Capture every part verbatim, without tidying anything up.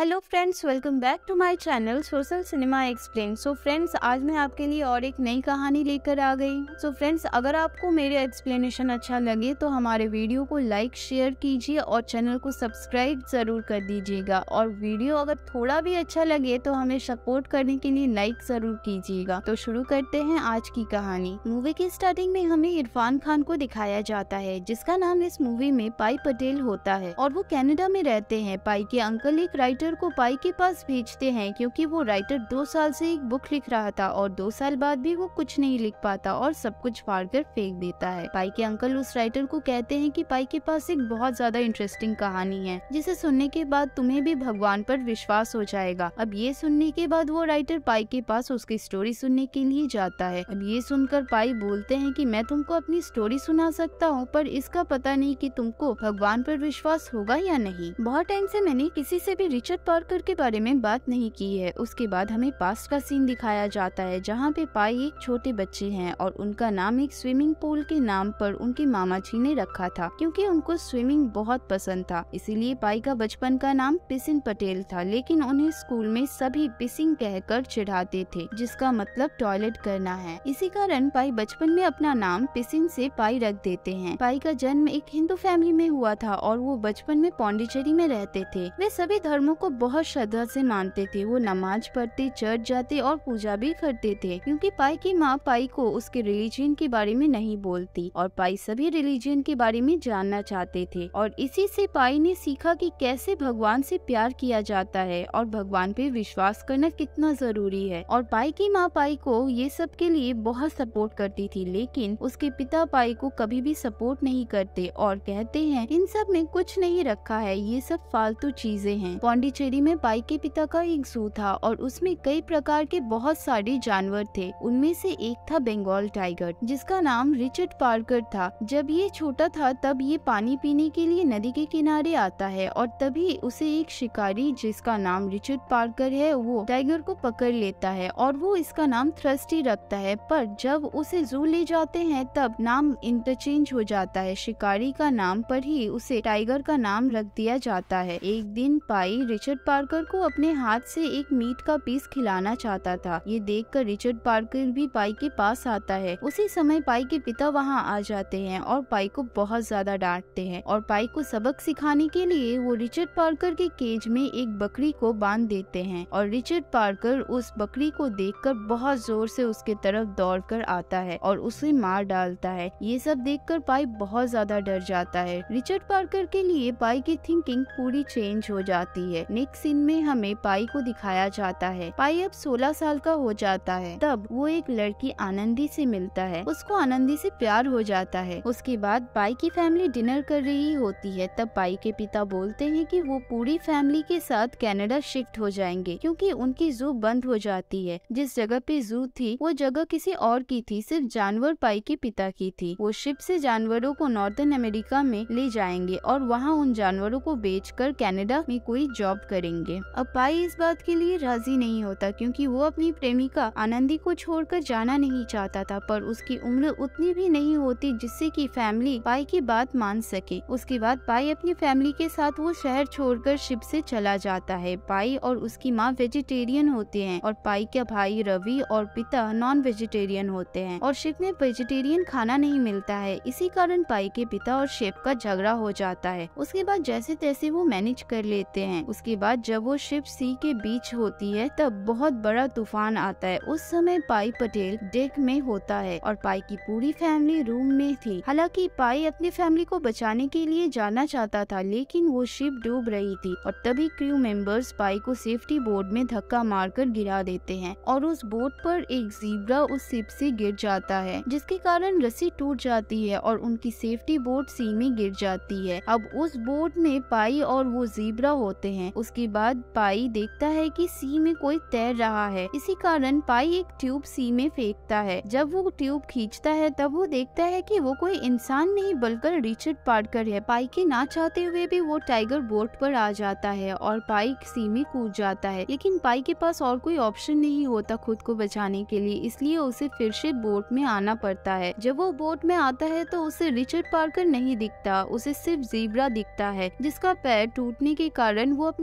Hello friends, welcome back to my channel social cinema explain. So friends, आज मैं आपके लिए और एक नई कहानी लेकर आ गई। सो so फ्रेंड्स, अगर आपको मेरे एक्सप्लेनेशन अच्छा लगे तो हमारे वीडियो को लाइक शेयर कीजिए और चैनल को सब्सक्राइब जरूर कर दीजिएगा। और वीडियो अगर थोड़ा भी अच्छा लगे तो हमें सपोर्ट करने के लिए लाइक जरूर कीजिएगा। तो शुरू करते हैं आज की कहानी। मूवी की स्टार्टिंग में हमें इरफान खान को दिखाया जाता है, जिसका नाम इस मूवी में पाई पटेल होता है और वो कनाडा में रहते हैं। पाई के अंकल एक राइटर को पाई के पास भेजते हैं क्योंकि वो राइटर दो साल से एक बुक लिख रहा था और दो साल बाद भी वो कुछ नहीं लिख पाता और सब कुछ फाड़ कर फेंक देता है। पाई के अंकल उस राइटर को कहते हैं कि पाई के पास एक बहुत ज्यादा इंटरेस्टिंग कहानी है जिसे सुनने के बाद तुम्हें भी भगवान पर विश्वास हो जाएगा। अब ये सुनने के बाद वो राइटर पाई के पास उसकी स्टोरी सुनने के लिए जाता है। अब ये सुनकर पाई बोलते हैं कि मैं तुमको अपनी स्टोरी सुना सकता हूँ, पर इसका पता नहीं कि तुमको भगवान पर विश्वास होगा या नहीं। बहुत टाइम से मैंने किसी से भी रिचर्ड पार्कर के बारे में बात नहीं की है। उसके बाद हमें पास्ट का सीन दिखाया जाता है जहाँ पे पाई एक छोटे बच्चे हैं और उनका नाम एक स्विमिंग पूल के नाम पर उनके मामा जी ने रखा था क्योंकि उनको स्विमिंग बहुत पसंद था। इसीलिए पाई का बचपन का नाम पिसिन पटेल था, लेकिन उन्हें स्कूल में सभी पिसिंग कहकर चिढ़ाते थे, जिसका मतलब टॉयलेट करना है। इसी कारण पाई बचपन में अपना नाम पिसिन से पाई रख देते हैं। पाई का जन्म एक हिंदू फैमिली में हुआ था और वो बचपन में पौंडीचेरी में रहते थे। वे सभी धर्मों को बहुत श्रद्धा से मानते थे। वो नमाज पढ़ते, चर्च जाते और पूजा भी करते थे क्योंकि पाई की माँ पाई को उसके रिलीजन के बारे में नहीं बोलती और पाई सभी रिलीजन के बारे में जानना चाहते थे। और इसी से पाई ने सीखा कि कैसे भगवान से प्यार किया जाता है और भगवान पे विश्वास करना कितना जरूरी है। और पाई की माँ पाई को ये सब के लिए बहुत सपोर्ट करती थी, लेकिन उसके पिता पाई को कभी भी सपोर्ट नहीं करते और कहते हैं इन सब में कुछ नहीं रखा है, ये सब फालतू चीजें हैं। पौंडीचेरी में पाई के पिता का एक जू था और उसमें कई प्रकार के बहुत सारे जानवर थे। उनमें से एक था बंगाल टाइगर, जिसका नाम रिचर्ड पार्कर था। जब ये छोटा था तब ये पानी पीने के लिए नदी के किनारे आता है और तभी उसे एक शिकारी जिसका नाम रिचर्ड पार्कर है वो टाइगर को पकड़ लेता है और वो इसका नाम थ्रस्टी रखता है। पर जब उसे जू ले जाते हैं तब नाम इंटरचेंज हो जाता है। शिकारी का नाम पर ही उसे टाइगर का नाम रख दिया जाता है। एक दिन पाई रिचर्ड पार्कर को अपने हाथ से एक मीट का पीस खिलाना चाहता था। ये देखकर रिचर्ड पार्कर भी पाई के पास आता है। उसी समय पाई के पिता वहाँ आ जाते हैं और पाई को बहुत ज्यादा डांटते हैं और पाई को सबक सिखाने के लिए वो रिचर्ड पार्कर के केज में एक बकरी को बांध देते हैं और रिचर्ड पार्कर उस बकरी को देखकर बहुत जोर से उसके तरफ दौड़कर आता है और उसे मार डालता है। ये सब देखकर पाई बहुत ज्यादा डर जाता है। रिचर्ड पार्कर के लिए पाई की थिंकिंग पूरी चेंज हो जाती है। नेक्स्ट सीन में हमें पाई को दिखाया जाता है। पाई अब सोलह साल का हो जाता है। तब वो एक लड़की आनंदी से मिलता है। उसको आनंदी से प्यार हो जाता है। उसके बाद पाई की फैमिली डिनर कर रही होती है। तब पाई के पिता बोलते हैं कि वो पूरी फैमिली के साथ कनाडा शिफ्ट हो जाएंगे क्योंकि उनकी जू बंद हो जाती है। जिस जगह पे जू थी वो जगह किसी और की थी, सिर्फ जानवर पाई के पिता की थी। वो शिप से जानवरों को नॉर्दर्न अमेरिका में ले जाएंगे और वहाँ उन जानवरों को बेचकर कनाडा में कोई जॉब करेंगे। अब पाई इस बात के लिए राजी नहीं होता क्योंकि वो अपनी प्रेमिका आनंदी को छोड़कर जाना नहीं चाहता था, पर उसकी उम्र उतनी भी नहीं होती जिससे कि फैमिली पाई की बात मान सके। उसके बाद पाई अपनी फैमिली के साथ वो शहर छोड़कर शिप से चला जाता है। पाई और उसकी माँ वेजिटेरियन होते हैं और पाई का भाई रवि और पिता नॉन वेजिटेरियन होते हैं और शिप में वेजिटेरियन खाना नहीं मिलता है। इसी कारण पाई के पिता और शिप का झगड़ा हो जाता है। उसके बाद जैसे तैसे वो मैनेज कर लेते हैं। उसके बाद जब वो शिप सी के बीच होती है तब बहुत बड़ा तूफान आता है। उस समय पाई पटेल डेक में होता है और पाई की पूरी फैमिली रूम में थी। हालांकि पाई अपनी फैमिली को बचाने के लिए जाना चाहता था, लेकिन वो शिप डूब रही थी और तभी क्रू मेंबर्स पाई को सेफ्टी बोर्ड में धक्का मारकर गिरा देते हैं और उस बोट पर एक ज़ीब्रा उस शिप से गिर जाता है, जिसके कारण रस्सी टूट जाती है और उनकी सेफ्टी बोट सी में गिर जाती है। अब उस बोट में पाई और वो ज़ीब्रा होते हैं। उसके बाद पाई देखता है कि सी में कोई तैर रहा है। इसी कारण पाई एक ट्यूब सी में फेंकता है। जब वो ट्यूब खींचता है तब वो देखता है कि वो कोई इंसान नहीं बल्कि रिचर्ड पार्कर है। पाई के ना चाहते हुए भी वो टाइगर बोट पर आ जाता है और पाई सी में कूद जाता है, लेकिन पाई के पास और कोई ऑप्शन नहीं होता खुद को बचाने के लिए, इसलिए उसे फिर से बोट में आना पड़ता है। जब वो बोट में आता है तो उसे रिचर्ड पार्कर नहीं दिखता, उसे सिर्फ ज़ीब्रा दिखता है जिसका पैर टूटने के कारण वो अपने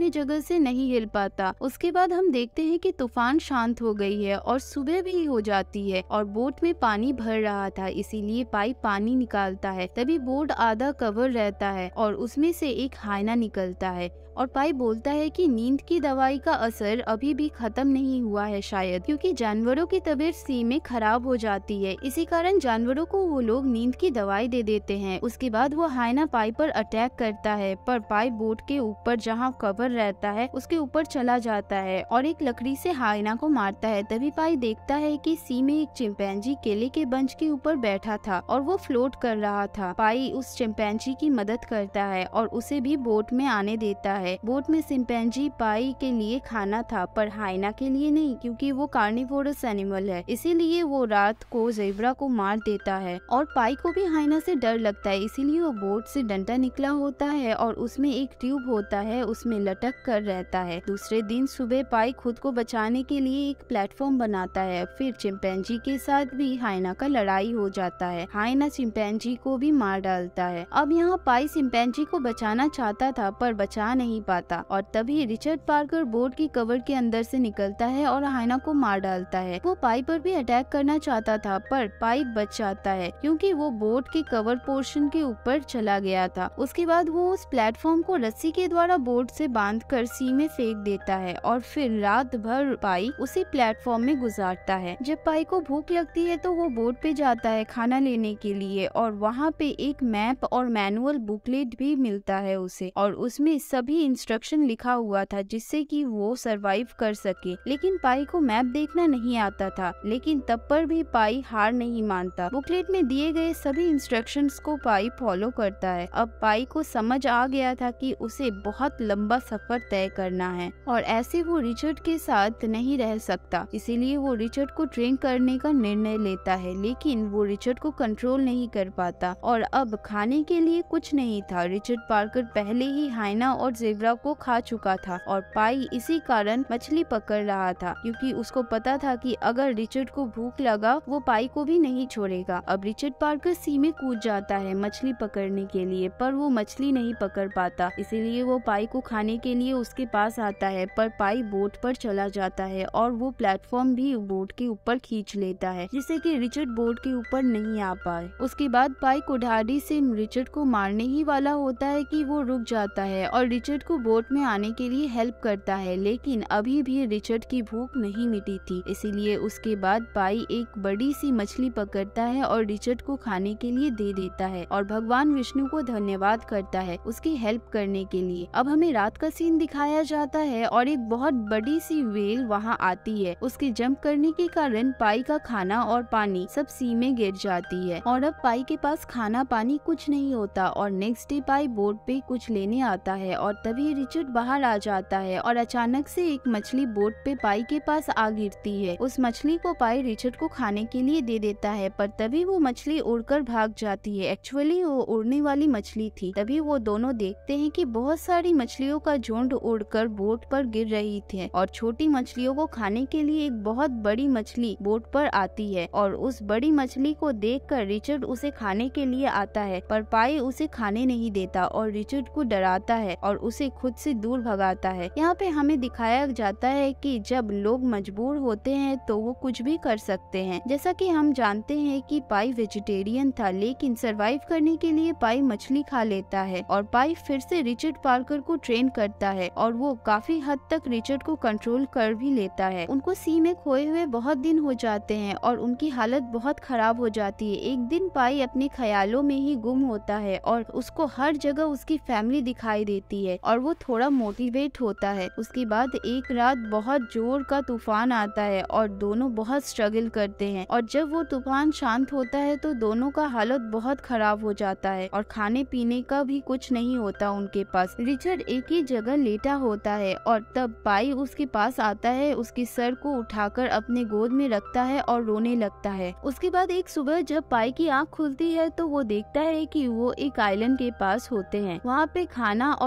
जगह से नहीं हिल पाता। उसके बाद हम देखते हैं कि तूफान शांत हो गई है और सुबह भी हो जाती है और बोट में पानी भर रहा था, इसीलिए पाई पानी निकालता है। तभी बोट आधा कवर रहता है और उसमें से एक हाइना निकलता है और पाई बोलता है कि नींद की दवाई का असर अभी भी खत्म नहीं हुआ है, शायद क्योंकि जानवरों की तबीयत सी में खराब हो जाती है, इसी कारण जानवरों को वो लोग नींद की दवाई दे देते हैं। उसके बाद वो हाइना पाई पर अटैक करता है, पर पाई बोट के ऊपर जहाँ कवर रहता है उसके ऊपर चला जाता है और एक लकड़ी से हाइना को मारता है। तभी पाई देखता है कि सी में एक चिंपैंजी केले के बंच के ऊपर बैठा था और वो फ्लोट कर रहा था। पाई उस चिंपैंजी की मदद करता है और उसे भी बोट में आने देता है। बोट में चिंपैंजी पाई के लिए खाना था पर हाइना के लिए नहीं, क्योंकि वो कार्निवोरस एनिमल है, इसीलिए वो रात को ज़ेब्रा को मार देता है। और पाई को भी हाइना से डर लगता है, इसीलिए वो बोट से डंडा निकला होता है और उसमें एक ट्यूब होता है, उसमें लटक कर रहता है। दूसरे दिन सुबह पाई खुद को बचाने के लिए एक प्लेटफॉर्म बनाता है। फिर चिंपैंजी के साथ भी हाइना का लड़ाई हो जाता है। हाइना चिंपैंजी को भी मार डालता है। अब यहाँ पाई चिंपैंजी को बचाना चाहता था पर बचा नहीं पाता और तभी रिचर्ड पार्कर बोट की कवर के अंदर से निकलता है और हाइना को मार डालता है। वो पाई पर भी अटैक करना चाहता था पर पाई बच जाता है क्योंकि वो बोट के कवर पोर्शन के ऊपर चला गया था। उसके बाद वो उस प्लेटफॉर्म को रस्सी के द्वारा बोट से बांधकर सी में फेंक देता है और फिर रात भर पाई उसी प्लेटफॉर्म में गुजारता है। जब पाई को भूख लगती है तो वो बोट पे जाता है खाना लेने के लिए और वहाँ पे एक मैप और मैनुअल बुकलेट भी मिलता है उसे और उसमें सभी इंस्ट्रक्शन लिखा हुआ था जिससे कि वो सरवाइव कर सके। लेकिन पाई को मैप देखना नहीं आता था, लेकिन तब पर भी पाई हार नहीं मानता। बुकलेट में दिए गए सभी इंस्ट्रक्शंस को पाई फॉलो करता है। अब पाई को समझ आ गया था कि उसे बहुत लंबा सफर तय करना है और ऐसे वो रिचर्ड के साथ नहीं रह सकता, इसीलिए वो रिचर्ड को ट्रेन करने का निर्णय लेता है। लेकिन वो रिचर्ड को कंट्रोल नहीं कर पाता और अब खाने के लिए कुछ नहीं था। रिचर्ड पार्कर पहले ही हाइना और ज़ेब्रा को खा चुका था और पाई इसी कारण मछली पकड़ रहा था, क्योंकि उसको पता था कि अगर रिचर्ड को भूख लगा वो पाई को भी नहीं छोड़ेगा। अब रिचर्ड पार्कर सी में कूद जाता है मछली पकड़ने के लिए, पर वो मछली नहीं पकड़ पाता, इसीलिए वो पाई को खाने के लिए उसके पास आता है। पर पाई बोट पर चला जाता है और वो प्लेटफॉर्म भी बोट के ऊपर खींच लेता है, जिससे कि रिचर्ड बोट के ऊपर नहीं आ पाए। उसके बाद पाई कुल्हाड़ी से रिचर्ड को मारने ही वाला होता है कि वो रुक जाता है और रिचर्ड को बोट में आने के लिए हेल्प करता है। लेकिन अभी भी रिचर्ड की भूख नहीं मिटी थी, इसीलिए उसके बाद पाई एक बड़ी सी मछली पकड़ता है और रिचर्ड को खाने के लिए दे देता है और भगवान विष्णु को धन्यवाद करता है उसकी हेल्प करने के लिए। अब हमें रात का सीन दिखाया जाता है और एक बहुत बड़ी सी व्हेल वहाँ आती है। उसके जंप करने के कारण पाई का खाना और पानी सब सी में गिर जाती है और अब पाई के पास खाना पानी कुछ नहीं होता और नेक्स्ट डे पाई बोट पे कुछ लेने आता है और तभी रिचर्ड बाहर आ जाता है और अचानक से एक मछली बोट पे पाई के पास आ गिरती है। उस मछली को पाई रिचर्ड को खाने के लिए दे देता है, पर तभी वो मछली उड़कर भाग जाती है। एक्चुअली वो उड़ने वाली मछली थी। तभी वो दोनों देखते हैं कि बहुत सारी मछलियों का झुंड उड़कर बोट पर गिर रही थी और छोटी मछलियों को खाने के लिए एक बहुत बड़ी मछली बोट पर आती है और उस बड़ी मछली को देखकर रिचर्ड उसे खाने के लिए आता है, पर पाई उसे खाने नहीं देता और रिचर्ड को डराता है और उसे खुद से दूर भगाता है। यहाँ पे हमें दिखाया जाता है कि जब लोग मजबूर होते हैं तो वो कुछ भी कर सकते हैं। जैसा कि हम जानते हैं कि पाई वेजिटेरियन था, लेकिन सरवाइव करने के लिए पाई मछली खा लेता है और पाई फिर से रिचर्ड पार्कर को ट्रेन करता है और वो काफी हद तक रिचर्ड को कंट्रोल कर भी लेता है। उनको सी में खोए हुए बहुत दिन हो जाते हैं और उनकी हालत बहुत खराब हो जाती है। एक दिन पाई अपने ख्यालों में ही गुम होता है और उसको हर जगह उसकी फैमिली दिखाई देती है और वो थोड़ा मोटिवेट होता है। उसके बाद एक रात बहुत जोर का तूफान आता है और दोनों बहुत स्ट्रगल करते हैं और जब वो तूफान शांत होता है तो दोनों का हालत बहुत खराब हो जाता है और खाने पीने का भी कुछ नहीं होता उनके पास। रिचर्ड एक ही जगह लेटा होता है और तब पाई उसके पास आता है, उसके सर को उठाकर अपने गोद में रखता है और रोने लगता है। उसके बाद एक सुबह जब पाई की आँख खुलती है तो वो देखता है कि वो एक आइलैंड के पास होते हैं। वहाँ पे खाना और पानी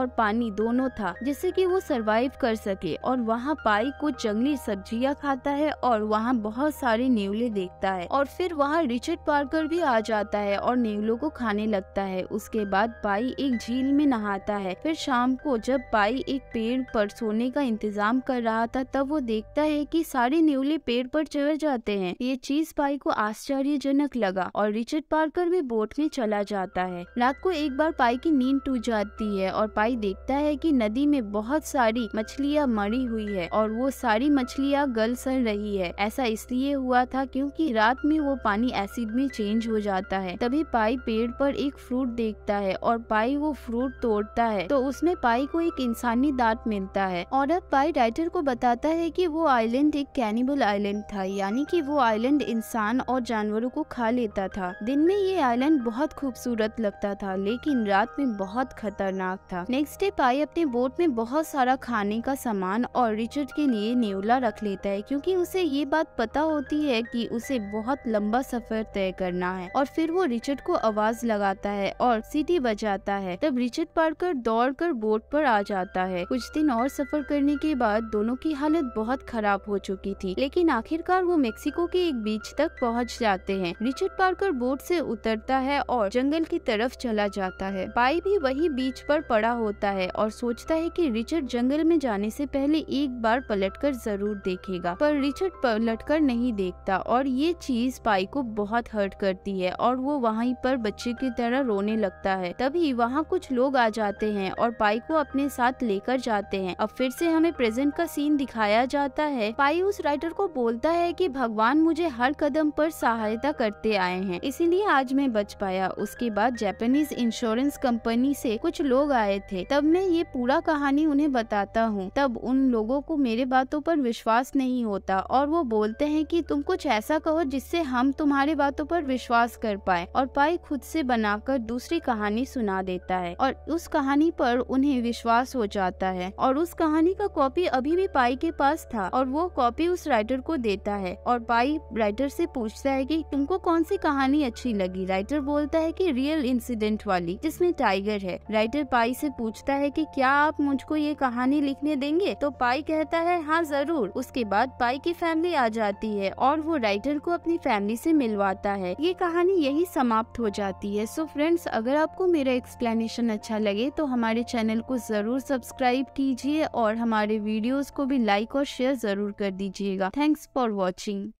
पानी दोनों था जिससे कि वो सरवाइव कर सके। और वहाँ पाई कुछ जंगली सब्जियां खाता है और वहाँ बहुत सारे नेवले देखता है। और फिर वहाँ रिचर्ड पार्कर भी आ जाता है और नेवलों को खाने लगता है। उसके बाद पाई एक झील में नहाता है। फिर शाम को जब पाई एक पेड़ पर सोने का इंतजाम कर रहा था तब वो देखता है कि सारे नेवले पेड़ पर चढ़ जाते हैं। ये चीज पाई को आश्चर्यजनक लगा और रिचर्ड पार्कर भी बोट में चला जाता है। रात को एक बार पाई की नींद टूट जाती है और पाई देखता है कि नदी में बहुत सारी मछलियां मरी हुई है और वो सारी मछलियां गल सड़ रही है। ऐसा इसलिए हुआ था क्योंकि रात में वो पानी एसिड में चेंज हो जाता है। तभी पाई पेड़ पर एक फ्रूट देखता है और पाई वो फ्रूट तोड़ता है तो उसमें पाई को एक इंसानी दांत मिलता है। और अब पाई राइटर को बताता है कि वो आइलैंड एक कैनिबल आइलैंड था, यानी कि वो आइलैंड इंसान और जानवरों को खा लेता था। दिन में ये आइलैंड बहुत खूबसूरत लगता था लेकिन रात में बहुत खतरनाक था। नेक्स्ट डे पाई अपने बोट में बहुत सारा खाने का सामान और रिचर्ड के लिए नेवला रख लेता है क्योंकि उसे ये बात पता होती है कि उसे बहुत लंबा सफर तय करना है। और फिर वो रिचर्ड को आवाज लगाता है और सीटी बजाता है। तब रिचर्ड पार्कर दौड़कर बोट पर आ जाता है। कुछ दिन और सफर करने के बाद दोनों की हालत बहुत खराब हो चुकी थी लेकिन आखिरकार वो मेक्सिको के एक बीच तक पहुंच जाते हैं। रिचर्ड पार्कर बोट से उतरता है और जंगल की तरफ चला जाता है। पाई भी वही बीच पर पड़ा होता है और सोचता है कि रिचर्ड जंगल में जाने से पहले एक बार पलटकर जरूर देखेगा, पर रिचर्ड पलटकर नहीं देखता और ये चीज पाई को बहुत हर्ट करती है और वो वहीं पर बच्चे की तरह रोने लगता है। तभी वहाँ कुछ लोग आ जाते हैं और पाई को अपने साथ लेकर जाते हैं। अब फिर से हमें प्रेजेंट का सीन दिखाया जाता है। पाई उस राइटर को बोलता है कि भगवान मुझे हर कदम पर सहायता करते आए हैं, इसीलिए आज मैं बच पाया। उसके बाद जापानीज इंश्योरेंस कंपनी से कुछ लोग आए थे। तब मैं ये पूरा कहानी उन्हें बताता हूँ। तब उन लोगों को मेरे बातों पर विश्वास नहीं होता और वो बोलते हैं कि तुम कुछ ऐसा कहो जिससे हम तुम्हारी बातों पर विश्वास कर पाए। और पाई खुद से बनाकर दूसरी कहानी सुना देता है और उस कहानी पर उन्हें विश्वास हो जाता है। और उस कहानी का कॉपी अभी भी पाई के पास था और वो कॉपी उस राइटर को देता है। और पाई राइटर से पूछता है कि तुमको कौन सी कहानी अच्छी लगी। राइटर बोलता है कि रियल इंसिडेंट वाली जिसमें टाइगर है। राइटर पाई से पूछता है कि क्या आप मुझको ये कहानी लिखने देंगे, तो पाई कहता है हाँ जरूर। उसके बाद पाई की फैमिली आ जाती है और वो राइटर को अपनी फैमिली से मिलवाता है। ये कहानी यही समाप्त हो जाती है। सो फ्रेंड्स, अगर आपको मेरा एक्सप्लेनेशन अच्छा लगे तो हमारे चैनल को जरूर सब्सक्राइब कीजिए और हमारे वीडियोस को भी लाइक और शेयर जरूर कर दीजिएगा। Thanks for watching.